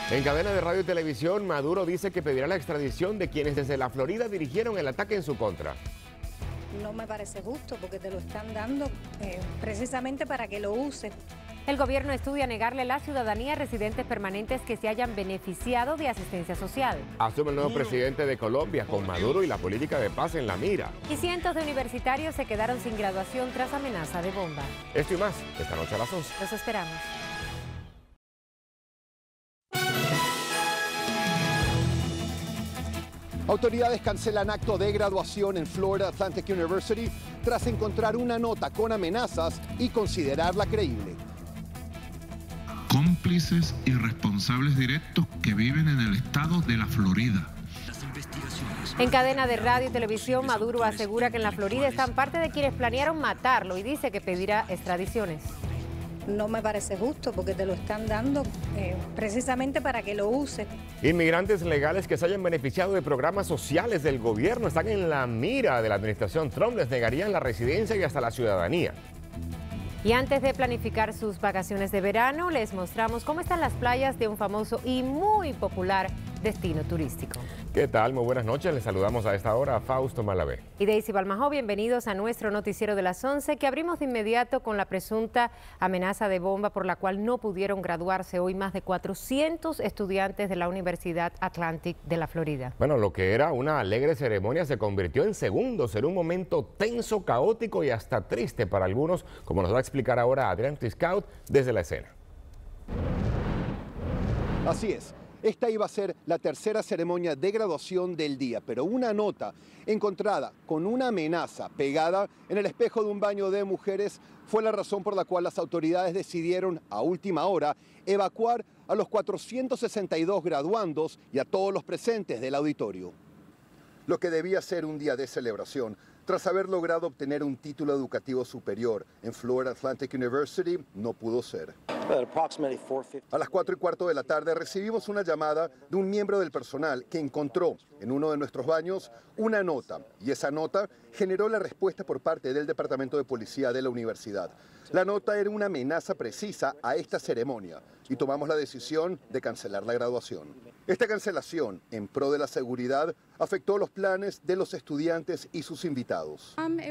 En cadena de radio y televisión, Maduro dice que pedirá la extradición de quienes desde la Florida dirigieron el ataque en su contra. No me parece justo porque te lo están dando precisamente para que lo uses. El gobierno estudia negarle la ciudadanía a residentes permanentes que se hayan beneficiado de asistencia social. Asume el nuevo presidente de Colombia con Maduro y la política de paz en la mira. Y cientos de universitarios se quedaron sin graduación tras amenaza de bomba. Esto y más, esta noche a las 11. Los esperamos. Autoridades cancelan acto de graduación en Florida Atlantic University tras encontrar una nota con amenazas y considerarla creíble. Cómplices y responsables directos que viven en el estado de la Florida. En cadena de radio y televisión, Maduro asegura que en la Florida están parte de quienes planearon matarlo y dice que pedirá extradiciones. No me parece justo porque te lo están dando precisamente para que lo uses. Inmigrantes legales que se hayan beneficiado de programas sociales del gobierno están en la mira de la administración Trump. Les negarían la residencia y hasta la ciudadanía. Y antes de planificar sus vacaciones de verano, les mostramos cómo están las playas de un famoso y muy popular destino turístico. ¿Qué tal? Muy buenas noches. Les saludamos a esta hora a Fausto Malavé. Y Daisy Balmajó, bienvenidos a nuestro noticiero de las 11, que abrimos de inmediato con la presunta amenaza de bomba por la cual no pudieron graduarse hoy más de 400 estudiantes de la Universidad Atlantic de la Florida. Bueno, lo que era una alegre ceremonia se convirtió en segundos, en un momento tenso, caótico y hasta triste para algunos, como nos va a explicar ahora Adrián Triscaut desde la escena. Así es. Esta iba a ser la tercera ceremonia de graduación del día, pero una nota encontrada con una amenaza pegada en el espejo de un baño de mujeres fue la razón por la cual las autoridades decidieron a última hora evacuar a los 462 graduandos y a todos los presentes del auditorio. Lo que debía ser un día de celebración, tras haber logrado obtener un título educativo superior en Florida Atlantic University, no pudo ser. A las 4:15 de la tarde recibimos una llamada de un miembro del personal que encontró en uno de nuestros baños una nota, y esa nota generó la respuesta por parte del Departamento de Policía de la universidad. La nota era una amenaza precisa a esta ceremonia y tomamos la decisión de cancelar la graduación. Esta cancelación, en pro de la seguridad, afectó los planes de los estudiantes y sus invitados.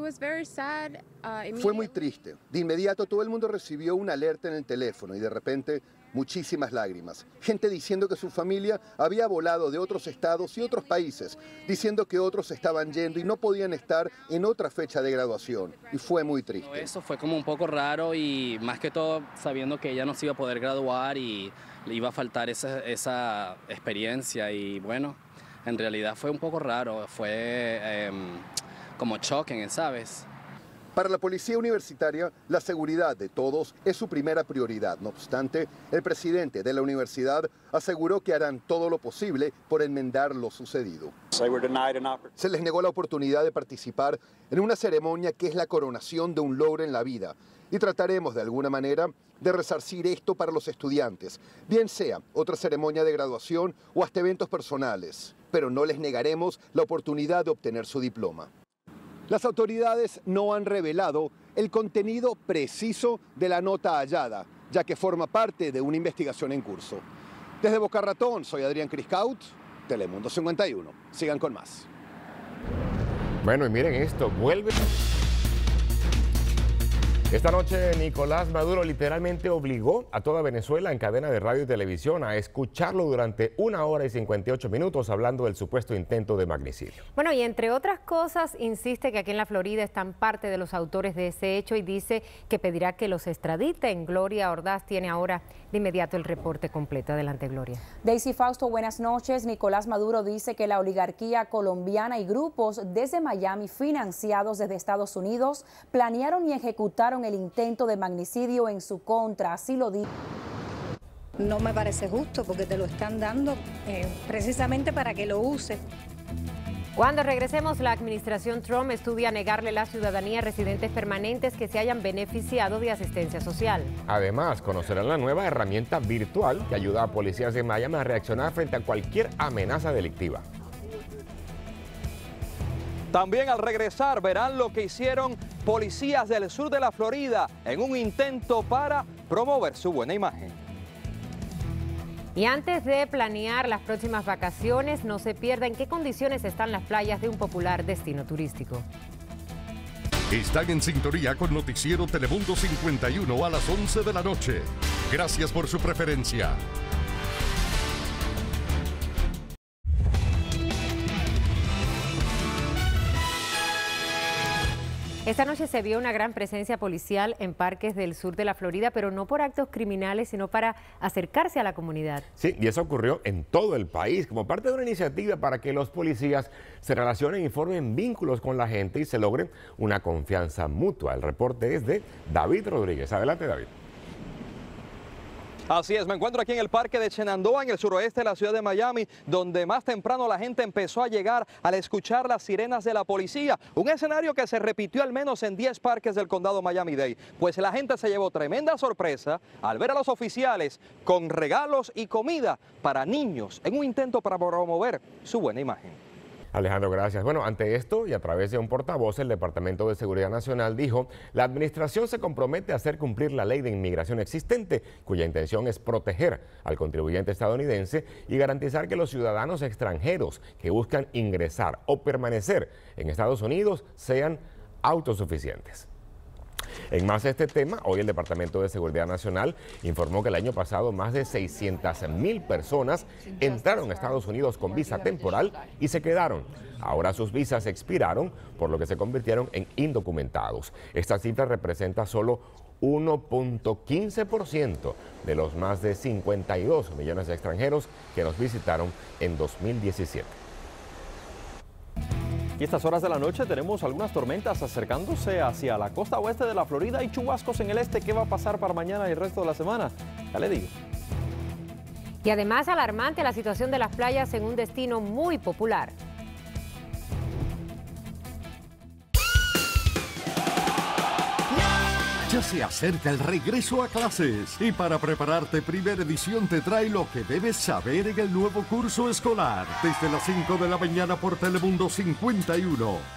Fue muy triste. De inmediato todo el mundo recibió una alerta en el teléfono y de repente muchísimas lágrimas. Gente diciendo que su familia había volado de otros estados y otros países, diciendo que otros estaban yendo y no podían estar en otra fecha de graduación. Y fue muy triste. Eso fue como un poco raro y más que todo sabiendo que ella no se iba a poder graduar y le iba a faltar esa experiencia y bueno, en realidad fue un poco raro, fue como shocking, ¿sabes? Para la policía universitaria, la seguridad de todos es su primera prioridad. No obstante, el presidente de la universidad aseguró que harán todo lo posible por enmendar lo sucedido. Se les negó la oportunidad de participar en una ceremonia que es la coronación de un logro en la vida. Y trataremos de alguna manera de resarcir esto para los estudiantes, bien sea otra ceremonia de graduación o hasta eventos personales. Pero no les negaremos la oportunidad de obtener su diploma. Las autoridades no han revelado el contenido preciso de la nota hallada, ya que forma parte de una investigación en curso. Desde Boca Ratón, soy Adrián Triscaut, Telemundo 51. Sigan con más. Bueno, y miren esto, vuelve. Esta noche Nicolás Maduro literalmente obligó a toda Venezuela en cadena de radio y televisión a escucharlo durante 1 hora y 58 minutos hablando del supuesto intento de magnicidio. Bueno, y entre otras cosas insiste que aquí en la Florida están parte de los autores de ese hecho y dice que pedirá que los extraditen. Gloria Ordaz tiene ahora de inmediato el reporte completo. Adelante, Gloria. Daisy Fausto, buenas noches. Nicolás Maduro dice que la oligarquía colombiana y grupos desde Miami financiados desde Estados Unidos planearon y ejecutaron el intento de magnicidio en su contra, así lo dijo. No me parece justo porque te lo están dando precisamente para que lo uses. Cuando regresemos, la administración Trump estudia negarle la ciudadanía a residentes permanentes que se hayan beneficiado de asistencia social. Además, conocerán la nueva herramienta virtual que ayuda a policías de Miami a reaccionar frente a cualquier amenaza delictiva. También al regresar verán lo que hicieron policías del sur de la Florida en un intento para promover su buena imagen. Y antes de planear las próximas vacaciones, no se pierda en qué condiciones están las playas de un popular destino turístico. Están en sintonía con Noticiero Telemundo 51 a las 11 de la noche. Gracias por su preferencia. Esta noche se vio una gran presencia policial en parques del sur de la Florida, pero no por actos criminales, sino para acercarse a la comunidad. Sí, y eso ocurrió en todo el país, como parte de una iniciativa para que los policías se relacionen y formen vínculos con la gente y se logre una confianza mutua. El reporte es de David Rodríguez. Adelante, David. Así es, me encuentro aquí en el parque de Shenandoah, en el suroeste de la ciudad de Miami, donde más temprano la gente empezó a llegar al escuchar las sirenas de la policía. Un escenario que se repitió al menos en 10 parques del condado Miami-Dade. Pues la gente se llevó tremenda sorpresa al ver a los oficiales con regalos y comida para niños en un intento para promover su buena imagen. Alejandro, gracias. Bueno, ante esto y a través de un portavoz, el Departamento de Seguridad Nacional dijo: la administración se compromete a hacer cumplir la ley de inmigración existente, cuya intención es proteger al contribuyente estadounidense y garantizar que los ciudadanos extranjeros que buscan ingresar o permanecer en Estados Unidos sean autosuficientes. En más de este tema, hoy el Departamento de Seguridad Nacional informó que el año pasado más de 600,000 personas entraron a Estados Unidos con visa temporal y se quedaron. Ahora sus visas expiraron, por lo que se convirtieron en indocumentados. Esta cifra representa solo 1.15% de los más de 52 millones de extranjeros que nos visitaron en 2017. Y estas horas de la noche tenemos algunas tormentas acercándose hacia la costa oeste de la Florida y chubascos en el este. ¿Qué va a pasar para mañana y el resto de la semana? Ya le digo. Y además alarmante la situación de las playas en un destino muy popular. Ya se acerca el regreso a clases y para prepararte, Primera Edición te trae lo que debes saber en el nuevo curso escolar desde las 5 de la mañana por Telemundo 51.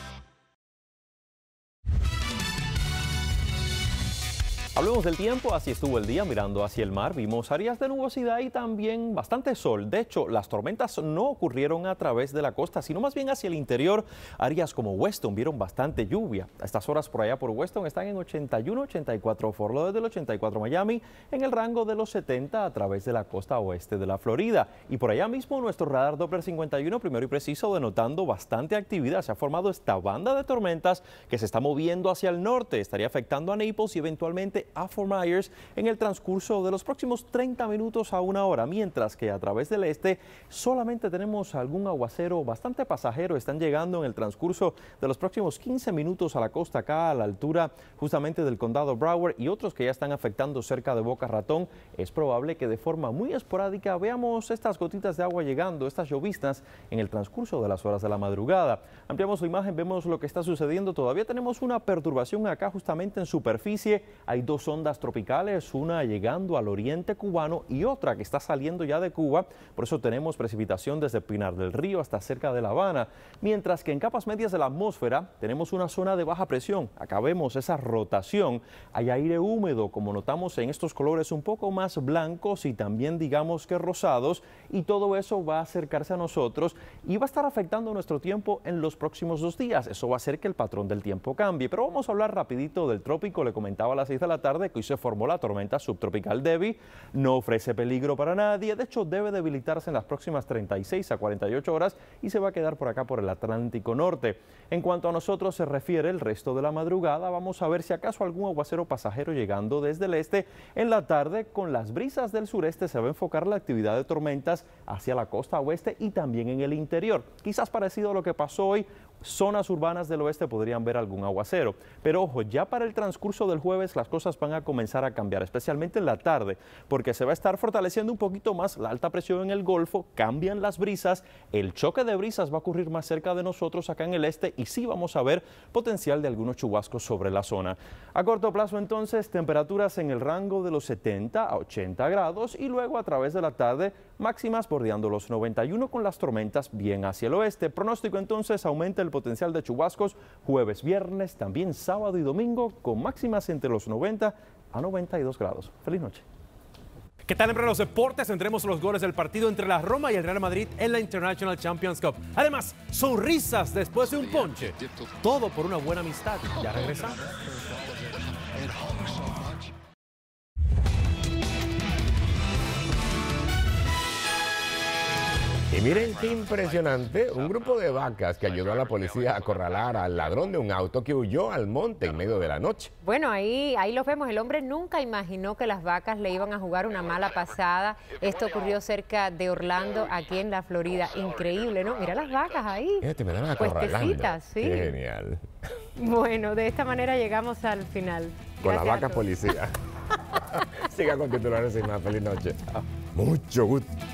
Hablemos del tiempo, así estuvo el día mirando hacia el mar, vimos áreas de nubosidad y también bastante sol. De hecho, las tormentas no ocurrieron a través de la costa, sino más bien hacia el interior. Áreas como Weston vieron bastante lluvia. A estas horas por allá por Weston están en 81, 84 Fort Lauderdale, 84 Miami, en el rango de los 70 a través de la costa oeste de la Florida. Y por allá mismo nuestro radar Doppler 51, primero y preciso, denotando bastante actividad. Se ha formado esta banda de tormentas que se está moviendo hacia el norte, estaría afectando a Naples y eventualmente a Fort Myers en el transcurso de los próximos 30 minutos a una hora, mientras que a través del este solamente tenemos algún aguacero bastante pasajero. Están llegando en el transcurso de los próximos 15 minutos a la costa acá, a la altura justamente del condado Broward, y otros que ya están afectando cerca de Boca Ratón. Es probable que de forma muy esporádica veamos estas gotitas de agua llegando, estas lloviznas en el transcurso de las horas de la madrugada. Ampliamos la imagen, vemos lo que está sucediendo. Todavía tenemos una perturbación acá justamente en superficie. Hay dos ondas tropicales, una llegando al oriente cubano y otra que está saliendo ya de Cuba. Por eso tenemos precipitación desde Pinar del Río hasta cerca de La Habana, mientras que en capas medias de la atmósfera tenemos una zona de baja presión. Acá vemos esa rotación, hay aire húmedo, como notamos en estos colores un poco más blancos y también digamos que rosados, y todo eso va a acercarse a nosotros y va a estar afectando nuestro tiempo en los próximos 2 días. Eso va a hacer que el patrón del tiempo cambie, pero vamos a hablar rapidito del trópico. Le comentaba a las 6 de la tarde que hoy se formó la tormenta subtropical Debby. No ofrece peligro para nadie, de hecho debe debilitarse en las próximas 36 a 48 horas y se va a quedar por acá por el Atlántico Norte. En cuanto a nosotros se refiere, el resto de la madrugada vamos a ver si acaso algún aguacero pasajero llegando desde el este. En la tarde, con las brisas del sureste, se va a enfocar la actividad de tormentas hacia la costa oeste y también en el interior. Quizás parecido a lo que pasó hoy, zonas urbanas del oeste podrían ver algún aguacero. Pero ojo, ya para el transcurso del jueves las cosas van a comenzar a cambiar, especialmente en la tarde, porque se va a estar fortaleciendo un poquito más la alta presión en el Golfo, cambian las brisas, el choque de brisas va a ocurrir más cerca de nosotros acá en el este y sí vamos a ver potencial de algunos chubascos sobre la zona. A corto plazo entonces, temperaturas en el rango de los 70 a 80 grados y luego a través de la tarde máximas bordeando los 91 con las tormentas bien hacia el oeste. Pronóstico entonces, aumenta el potencial de chubascos jueves, viernes, también sábado y domingo con máximas entre los 90 a 92 grados. Feliz noche. ¿Qué tal, en los deportes? Tendremos los goles del partido entre la Roma y el Real Madrid en la International Champions Cup. Además, sonrisas después de un ponche. Todo por una buena amistad. Ya regresamos. Y miren qué impresionante, un grupo de vacas que ayudó a la policía a acorralar al ladrón de un auto que huyó al monte en medio de la noche. Bueno, ahí los vemos. El hombre nunca imaginó que las vacas le iban a jugar una mala pasada. Esto ocurrió cerca de Orlando, aquí en la Florida. Increíble, ¿no? Mira las vacas ahí. Fíjate, me dan acorralando. Puestecitas, sí. Qué genial. Bueno, de esta manera llegamos al final. Con las Gracias a vacas todos. policía. Siga con titulares y más. Feliz noche. Mucho gusto.